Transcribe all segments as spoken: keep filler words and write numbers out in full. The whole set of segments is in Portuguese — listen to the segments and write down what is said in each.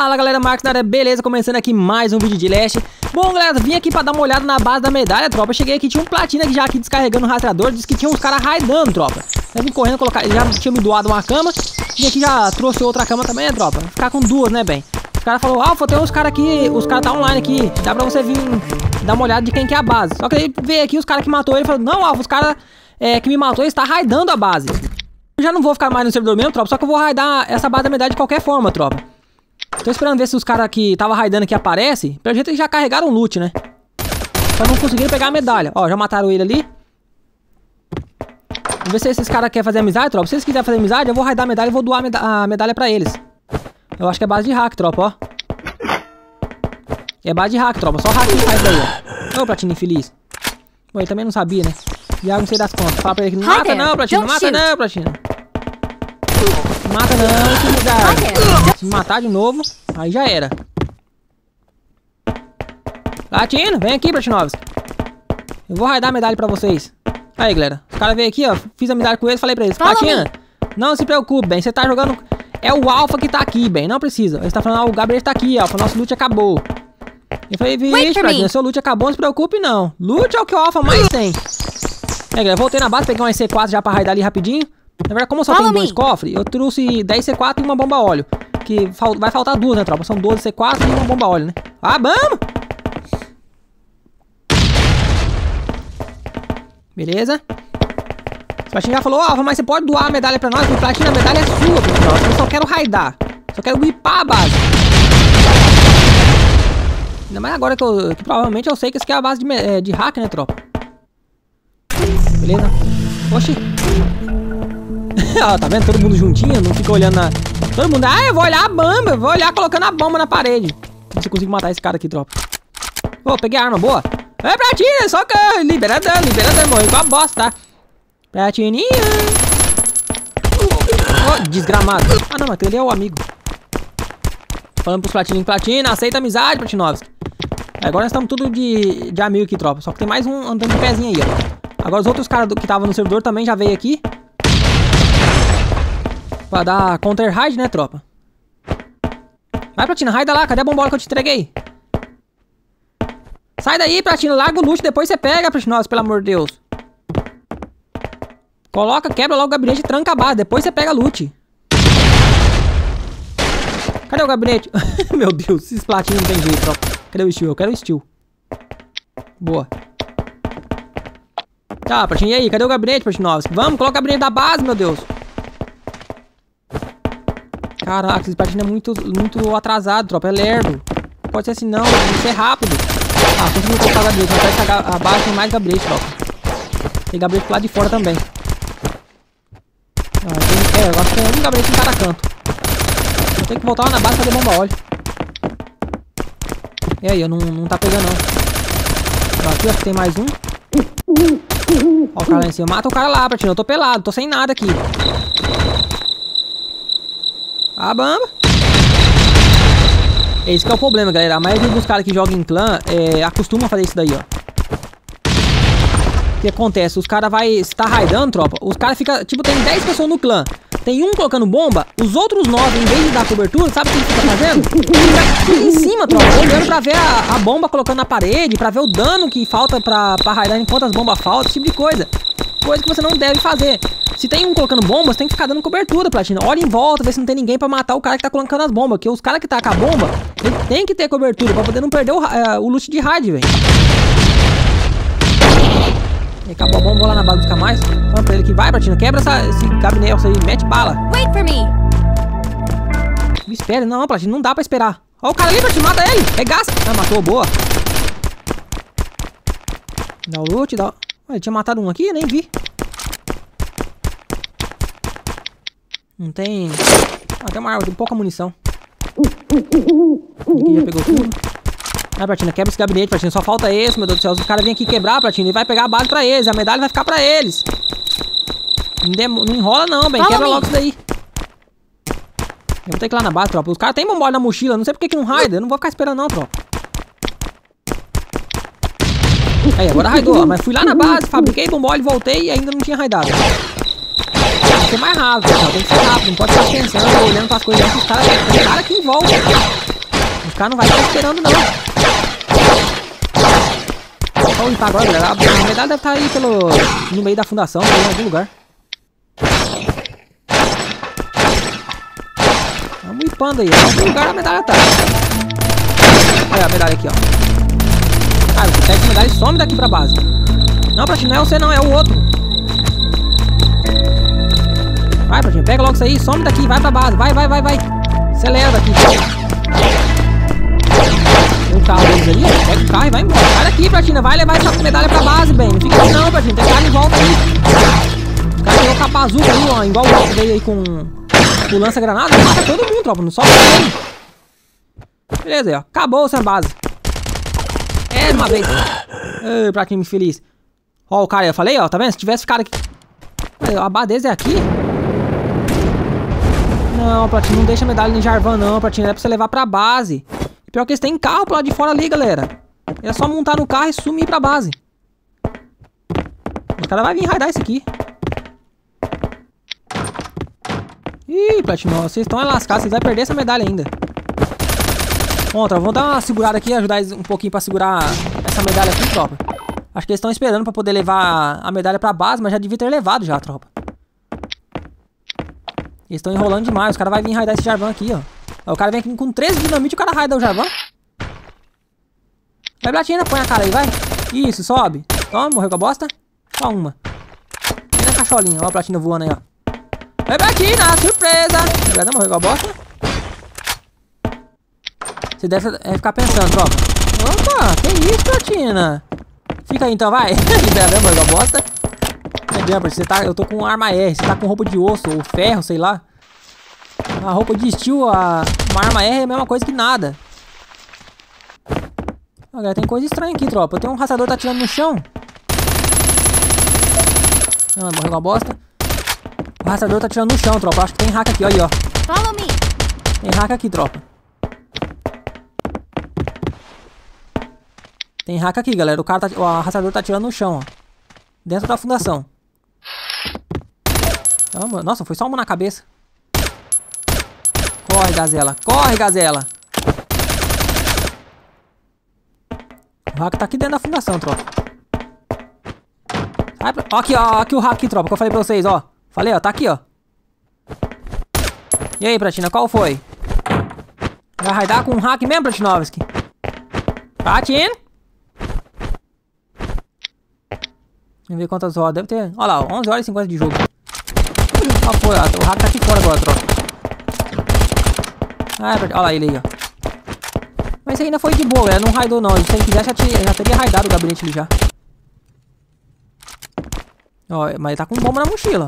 Fala galera, Marcos da área, beleza? Começando aqui mais um vídeo de Leste. Bom galera, vim aqui pra dar uma olhada na base da medalha, tropa. Eu cheguei aqui, tinha um platina que já aqui descarregando o rastreador. Disse que tinha uns caras raidando, tropa. Eu vim correndo, colocar, já tinha me doado uma cama. E aqui já trouxe outra cama também, né, tropa? Ficar com duas, né, bem? Os caras falaram, Alfa, tem uns caras aqui, os caras tá online aqui. Dá pra você vir dar uma olhada de quem que é a base. Só que aí veio aqui os caras que matou ele e falou, não, Alfa, os caras é, que me matou, eles tá raidando a base. Eu já não vou ficar mais no servidor mesmo, tropa. Só que eu vou raidar essa base da medalha de qualquer forma, tropa. Tô esperando ver se os caras que tava raidando aqui aparecem. Pelo jeito eles já carregaram o loot, né? Só não conseguiram pegar a medalha. Ó, já mataram ele ali. Vamos ver se esses caras querem fazer amizade, tropa. Se eles quiserem fazer amizade, eu vou raidar a medalha e vou doar a, meda a medalha pra eles. Eu acho que é base de hack, tropa, ó. É base de hack, tropa. Só hack que faz daí, ó. Ô, Platina infeliz. Bom, ele também não sabia, né? E eu não sei das contas. Fala pra ele que não mata não, Platina. Não mata não, Platina. Mata não, esse lugar. Se matar de novo, aí já era. Latino, vem aqui, Platinovski. Eu vou raidar a medalha pra vocês. Aí, galera. Os caras veio aqui, ó. Fiz amizade com eles, falei pra eles. Platina, não se preocupe, bem. Você tá jogando... É o Alpha que tá aqui, bem. Não precisa. Eles tá falando, ah, o Gabriel tá aqui, ó. Nosso loot acabou. Eu falei, vixe, Platina, seu loot acabou, não se preocupe, não. Loot é o que o Alpha mais tem. Aí, galera, voltei na base, peguei um C quatro já pra raidar ali rapidinho. Na verdade, como eu só tenho dois cofres, eu trouxe dez C quatro e uma bomba óleo. Que fal vai faltar duas, né, tropa? São doze C quatro e uma bomba óleo, né? Ah, vamos! Beleza? O Platina já falou, ó, oh, mas você pode doar a medalha pra nós. O Platina, a medalha é sua, pessoal. Eu só quero raidar. Só quero whipar a base. Ainda mais agora que, eu, que provavelmente eu sei que isso aqui é a base de, é, de hack, né, tropa? Beleza? Oxi. Ó, tá vendo? Todo mundo juntinho, não fica olhando na... Todo mundo, ah, eu vou olhar a bomba, eu vou olhar colocando a bomba na parede. Não sei se eu consigo matar esse cara aqui, tropa. Ô, oh, peguei a arma, boa. É, Pratinha, só que libera dano, libera dano, morreu igual a bosta, tá? Pratininha. Oh, desgramado. Ah, não, mas ele é o amigo. Falando pros Platininhos, Platina, aceita amizade, Platinovski. Agora nós estamos tudo de, de amigo aqui, tropa. Só que tem mais um andando de pezinho aí, ó. Agora os outros caras que estavam no servidor também já veio aqui. Pra dar counter raid, né, tropa? Vai, Platina, raida lá. Cadê a bombola que eu te entreguei? Sai daí, Platina. Larga o loot, depois você pega, Platinovski, pelo amor de Deus. Coloca, quebra logo o gabinete e tranca a base. Depois você pega loot. Cadê o gabinete? Meu Deus, esses Platina não tem jeito, tropa. Cadê o steel? Eu quero o steel. Boa. Tá, Platina, e aí? Cadê o gabinete, Platinovski? Vamos, coloca o gabinete da base, meu Deus. Caraca, esse Platina é muito, muito atrasado, tropa. É lerdo. Pode ser assim, não. Tem que ser rápido. Ah, consegui colocar o gabinete. Mas vai a base tem mais gabinete, tropa. Tem gabinete pro lado de fora também. Ah, tem, é, eu acho que tem um gabinete em cada canto. Eu tenho que voltar lá na base pra fazer bomba óleo. E aí, eu não, não tá pegando, não. Aqui, acho que tem mais um. Ó o cara lá em cima. Mata o cara lá, Platina. Eu tô pelado, tô sem nada aqui. Ah, bamba. Esse que é o problema, galera. A maioria dos caras que jogam em clã é, acostuma a fazer isso daí, ó. O que acontece? Os caras vai... Se tá raidando, tropa, os caras ficam... Tipo, tem dez pessoas no clã. Tem um colocando bomba. Os outros nove, em vez de dar cobertura, sabe o que ele fica fazendo? Fica em cima, tropa. Olhando pra ver a, a bomba colocando na parede. Pra ver o dano que falta pra, pra raidar enquanto as bombas faltam. Esse tipo de coisa. Coisa que você não deve fazer. Se tem um colocando bombas, tem que ficar dando cobertura, Platina. Olha em volta, vê se não tem ninguém pra matar o cara que tá colocando as bombas. Porque os caras que tá com a bomba, ele tem que ter cobertura pra poder não perder o, uh, o loot de raid, velho. Acabou a bomba, vou lá na base buscar mais. Fala pra ele que vai, Platina. Quebra essa, esse gabinete aí, mete bala. Wait for me. Me espere, não, Platina, não dá pra esperar. Ó o cara ali, Platina, mata ele. Regaça. Ah, matou, boa. Dá o loot, dá... Ele tinha matado um aqui, nem vi. Não tem... Ah, tem uma arma, tem pouca munição. Aqui já pegou tudo. Ah, Platina, quebra esse gabinete, Platina. Só falta esse, meu Deus do céu. Os caras vêm aqui quebrar, Platina, e vai pegar a base pra eles. A medalha vai ficar pra eles. Não, dem... não enrola não, bem. Quebra logo isso daí. Eu vou ter que ir lá na base, tropa. Os caras tem bomba na mochila. Não sei porque que não raida. Eu não vou ficar esperando não, tropa. Aí, agora raidou. Mas fui lá na base, fabriquei bomba e voltei e ainda não tinha raidado. Tem que ser mais rápido, pessoal. Tem que ser rápido. Não pode ficar pensando, olhando pras coisas. Os caras tem cara aqui em volta. ficar, não vai ficar esperando, não. Vamos limpar agora, galera. A medalha deve estar aí pelo... no meio da fundação, em algum lugar. Vamos limpando aí. Em algum lugar a medalha tá. Olha a medalha aqui, ó. Ah, você pega a medalha e some daqui pra base. Não, Pratinho, não é você não, é o outro. Vai, Pratinho, pega logo isso aí, some daqui, vai pra base. Vai, vai, vai, vai. Acelera daqui. Tem um carro deles ali, ó. Pega o carro e vai embora. Sai daqui, Pratinho, vai levar essa medalha pra base, bem. Não fica aqui não, Pratinho, tem cara em volta aí. O cara tirou com a bazuca aí, ó. Igual o outro veio aí com o lança-granada. Mata todo mundo, tropa, não só ele. Beleza aí, ó. Acabou essa base. É, uma vez. Ai, Pratinho infeliz. Ó, o cara, eu falei, ó, tá vendo? Se tivesse ficado aqui. A base deles é aqui? Não, Pratinho, não deixa a medalha em Jarvan, não, Pratinho. É pra você levar pra base. E pior que eles têm carro pro lado de fora ali, galera. É só montar no carro e sumir pra base. Os caras vão vir raidar isso aqui. Ih, Pratinho, vocês estão lascados. Vocês vão perder essa medalha ainda. Bom, tropa, vamos dar uma segurada aqui, ajudar eles um pouquinho pra segurar essa medalha aqui, tropa. Acho que eles estão esperando pra poder levar a medalha pra base, mas já devia ter levado já, tropa. Eles estão enrolando demais, os caras vão vir raidar esse Jarvan aqui, ó. Ó. O cara vem aqui com treze dinamite e o cara raida o Jarvan. Vai, Platina, põe a cara aí, vai. Isso, sobe. Toma, morreu com a bosta. Só uma. Vem na cacholinha, ó a Platina voando aí, ó. Vai, Platina, surpresa. Já morreu com a bosta. Você deve é, ficar pensando, tropa. Opa, que isso, Platina? Fica aí então, vai. Libera, morreu com a bosta. É, Jumper, você tá, eu tô com arma R. Você tá com roupa de osso ou ferro, sei lá. A roupa de steel, a, uma arma R é a mesma coisa que nada. Olha, tem coisa estranha aqui, tropa. Tem um rastreador que tá atirando no chão. Ah, morreu com a bosta. O rastreador tá atirando no chão, tropa. Acho que tem hack aqui, olha aí, ó. Follow me. Tem hack aqui, tropa. Tem hack aqui, galera. O, cara tá, o rastreador tá atirando no chão, ó. Dentro da fundação. Nossa, foi só uma na cabeça. Corre, Gazela. Corre, Gazela. O hack tá aqui dentro da fundação, tropa. Ó, aqui, ó. Aqui o hack aqui, tropa. Que eu falei pra vocês, ó. Falei, ó. Tá aqui, ó. E aí, Pratina, qual foi? Vai raidar com um hack mesmo, Pratinovski? Pratin? Vamos ver quantas horas. Deve ter... Olha lá, onze horas e cinquenta de jogo. Qual foi? O hack tá aqui fora agora, tropa. Ah, olha lá ele aí, ó. Mas ainda foi de boa, não raidou não. Se ele quisesse, já, tinha, já teria raidado o gabinete ali já. Ó, mas ele tá com bomba na mochila.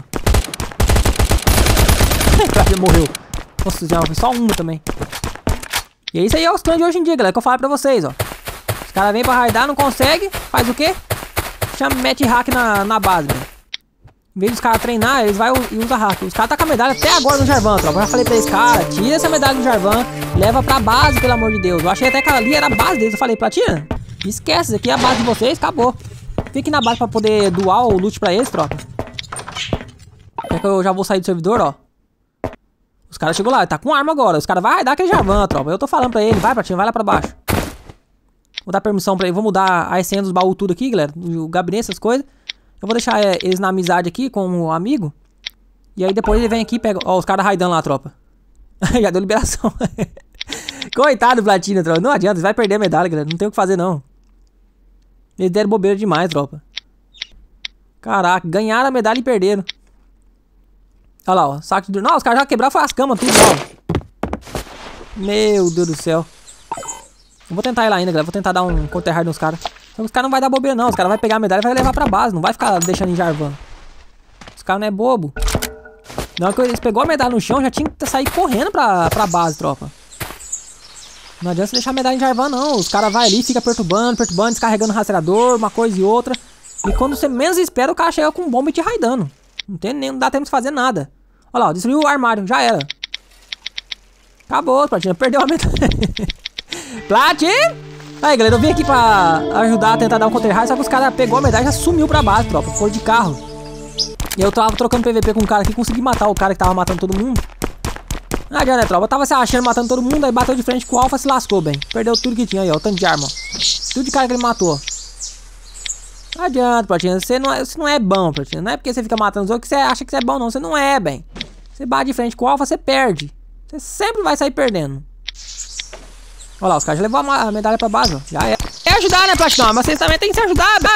Ele morreu. Nossa, já foi só uma também. E é isso aí, é os clãs de hoje em dia, galera. Que eu falei pra vocês, ó. Os caras vêm pra raidar, não consegue. Faz o quê? Chama, mete hack na, na base, velho. Em vez dos caras treinar, eles vão e usam hack. Os caras tá com a medalha até agora no Jarvan, tropa. Eu já falei pra eles, cara, tira essa medalha do Jarvan, leva pra base, pelo amor de Deus. Eu achei até que ali era a base deles. Eu falei, Platina, esquece, isso aqui é a base de vocês, acabou. Fique na base pra poder doar o loot pra eles, tropa. É que eu já vou sair do servidor, ó. Os caras chegou lá, ele tá com arma agora. Os caras vão raidar aquele Jarvan, tropa. Eu tô falando pra ele, vai, Platina, vai lá pra baixo. Vou dar permissão pra ele, vou mudar a senha dos baús tudo aqui, galera. O gabinete, essas coisas. Eu vou deixar é, eles na amizade aqui com o amigo. E aí depois ele vem aqui e pega... Ó, os caras raidando lá, tropa. Já deu liberação. Coitado do Platina, tropa. Não adianta, você vai perder a medalha, galera. Não tem o que fazer, não. Eles deram bobeira demais, tropa. Caraca, ganharam a medalha e perderam. Olha lá, ó. Saco de... Não, os caras já quebraram foi as camas, tudo, ó. Meu Deus do céu. Eu vou tentar ir lá ainda, galera. Vou tentar dar um counter hard nos caras. Os caras não vai dar bobeira, não. Os caras vão pegar a medalha e vai levar pra base. Não vai ficar deixando em Jarvan. Os caras não é bobo. Na hora que eles pegou a medalha no chão, já tinha que sair correndo pra, pra base, tropa. Não adianta você deixar a medalha em Jarvan, não. Os caras vão ali, fica perturbando, perturbando, descarregando o rastreador, uma coisa e outra. E quando você menos espera, o cara chega com bomba e te raidando. Não, tem, nem, não dá tempo de fazer nada. Olha lá, ó, destruiu o armário. Já era. Acabou, Platina. Perdeu a medalha. Platin! Aí, galera, eu vim aqui pra ajudar a tentar dar um counter high, só que os caras pegou a medalha e já sumiu pra base, tropa. Foi de carro. E eu tava trocando P V P com um cara aqui, consegui matar o cara que tava matando todo mundo. Não adianta, né, tropa? Tava se achando, matando todo mundo, aí bateu de frente com o Alpha, se lascou, bem. Perdeu tudo que tinha aí, ó. O tanto de arma, ó. Tudo de cara que ele matou. Não adianta, Platina. Você não é, você não é bom, Platina. Não é porque você fica matando os outros que você acha que você é bom, não. Você não é, bem. Você bate de frente com o Alpha, você perde. Você sempre vai sair perdendo. Olha lá, os caras já levaram a medalha pra base, ó. Já é. É ajudar, né, Platinão? Mas vocês também tem que se ajudar,